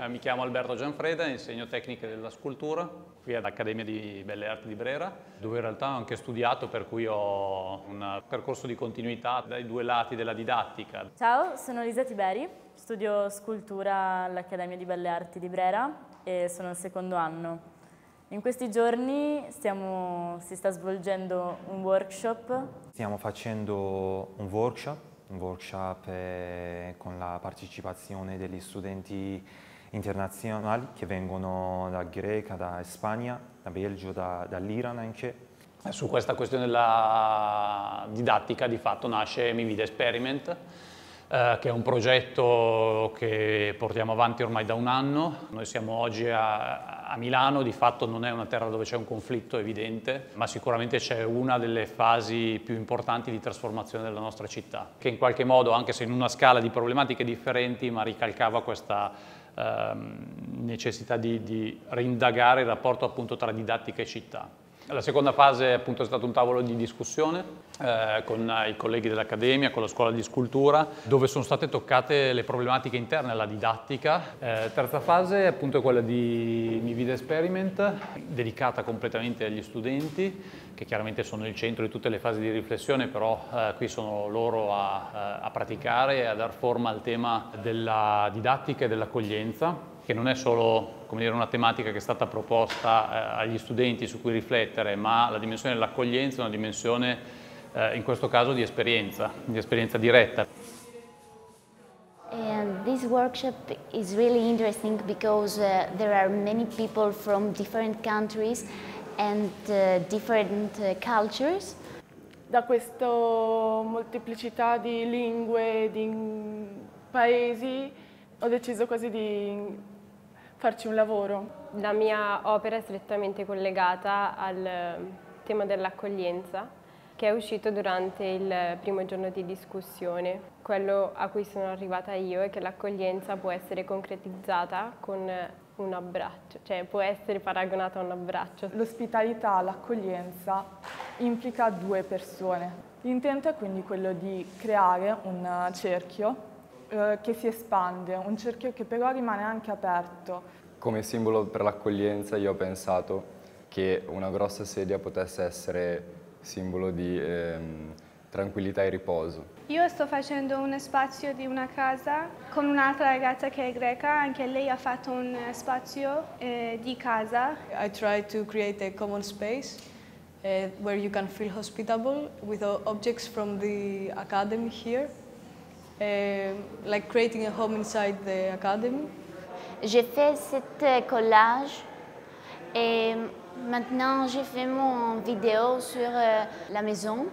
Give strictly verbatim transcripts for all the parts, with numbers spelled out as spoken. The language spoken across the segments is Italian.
Eh, mi chiamo Alberto Gianfreda, insegno tecniche della scultura qui all'Accademia di Belle Arti di Brera, dove in realtà ho anche studiato, per cui ho un percorso di continuità dai due lati della didattica. Ciao, sono Lisa Tiberi, studio scultura all'Accademia di Belle Arti di Brera e sono al secondo anno. In questi giorni stiamo, si sta svolgendo un workshop. Stiamo facendo un workshop, un workshop eh, con la partecipazione degli studenti internazionali che vengono da Grecia, da Spagna, da Belgio, da, dall'Iran anche. Su questa questione della didattica di fatto nasce Mi Vida Experiment, eh, che è un progetto che portiamo avanti ormai da un anno. Noi siamo oggi a, a Milano, di fatto non è una terra dove c'è un conflitto evidente, ma sicuramente c'è una delle fasi più importanti di trasformazione della nostra città, che in qualche modo, anche se in una scala di problematiche differenti, ma ricalcava questa Ehm, necessità di, di reindagare il rapporto appunto tra didattica e città. La seconda fase appunto è stato un tavolo di discussione eh, con i colleghi dell'Accademia, con la scuola di scultura, dove sono state toccate le problematiche interne alla didattica. Eh, terza fase appunto è quella di Mi Vida Experiment, dedicata completamente agli studenti, che chiaramente sono il centro di tutte le fasi di riflessione, però eh, qui sono loro a, a praticare e a dar forma al tema della didattica e dell'accoglienza, che non è solo, come dire, una tematica che è stata proposta eh, agli studenti su cui riflettere, ma la dimensione dell'accoglienza è una dimensione, eh, in questo caso, di esperienza, di esperienza diretta. And this workshop is really interesting because uh, there are many people from different countries and uh, different uh, cultures. Da questa molteplicità di lingue, di paesi, ho deciso quasi di farci un lavoro. La mia opera è strettamente collegata al tema dell'accoglienza, che è uscito durante il primo giorno di discussione. Quello a cui sono arrivata io è che l'accoglienza può essere concretizzata con un abbraccio, cioè può essere paragonata a un abbraccio. L'ospitalità, l'accoglienza implica due persone. L'intento è quindi quello di creare un cerchio eh, che si espande, un cerchio che però rimane anche aperto. Come simbolo per l'accoglienza io ho pensato che una grossa sedia potesse essere simbolo di ehm, tranquillità e riposo. Io sto facendo uno spazio di una casa con un'altra ragazza che è greca, anche lei ha fatto un spazio eh, di casa. I try to create a common space uh, where you can feel hospitable with objects from the academy here, uh, like creating a home inside the academy. J'ai fait cette collage et maintenant j'ai fait mon vidéo sur euh, la maison.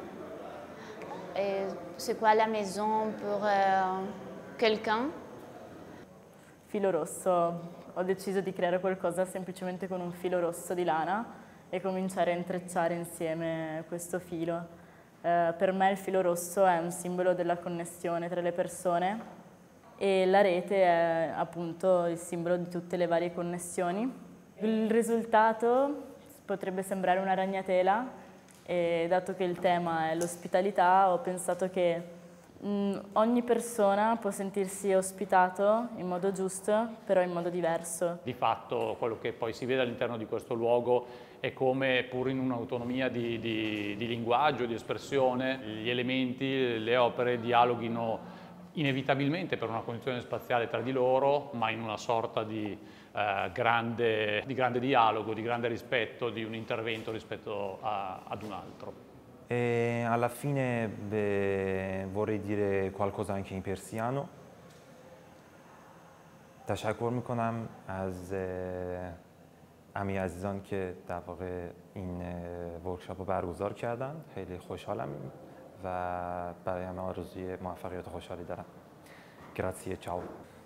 C'est quoi la maison pour euh, quelqu'un? Filo rosso. Ho deciso di creare qualcosa semplicemente con un filo rosso di lana e cominciare a intrecciare insieme questo filo. Eh, per me il filo rosso è un simbolo della connessione tra le persone e la rete è appunto il simbolo di tutte le varie connessioni. Il risultato potrebbe sembrare una ragnatela, e dato che il tema è l'ospitalità ho pensato che mh, ogni persona può sentirsi ospitato in modo giusto, però in modo diverso. Di fatto quello che poi si vede all'interno di questo luogo è come, pur in un'autonomia di, di, di linguaggio, di espressione, gli elementi, le opere dialoghino inevitabilmente per una condizione spaziale tra di loro, ma in una sorta di, eh, grande, di grande dialogo, di grande rispetto, di un intervento rispetto a, ad un altro. E alla fine beh, vorrei dire qualcosa anche in persiano. تشکر میکنم از امی عزیزان که در واقع این ورکشاپ رو برگزار کردن. خیلی خوشحالم و برای همه آرزوی موفقیت و خوشحالی دارم. Grazie, ciao.